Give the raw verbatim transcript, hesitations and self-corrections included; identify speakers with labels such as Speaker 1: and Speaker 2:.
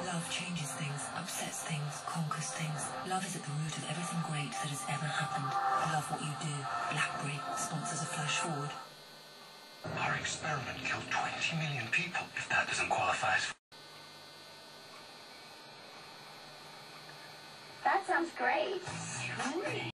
Speaker 1: Love changes things, upsets things, conquers things. Love is at the root of everything great that has ever happened. Love what you do. BlackBerry sponsors a flash forward.
Speaker 2: Our experiment killed twenty million people, if that doesn't qualify as...
Speaker 3: That sounds great.